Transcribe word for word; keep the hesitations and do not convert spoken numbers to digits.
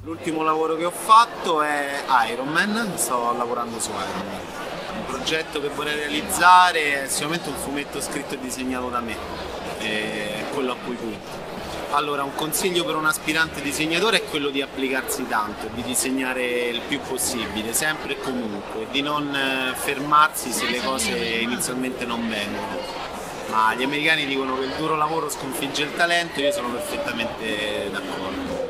L'ultimo lavoro che ho fatto è Iron Man, sto lavorando su Iron Man. Un progetto che vorrei realizzare è sicuramente un fumetto scritto e disegnato da me, è quello a cui punto. Allora, un consiglio per un aspirante disegnatore è quello di applicarsi tanto, di disegnare il più possibile, sempre e comunque, di non fermarsi se le cose inizialmente non vengono. Ma gli americani dicono che il duro lavoro sconfigge il talento, io sono perfettamente d'accordo.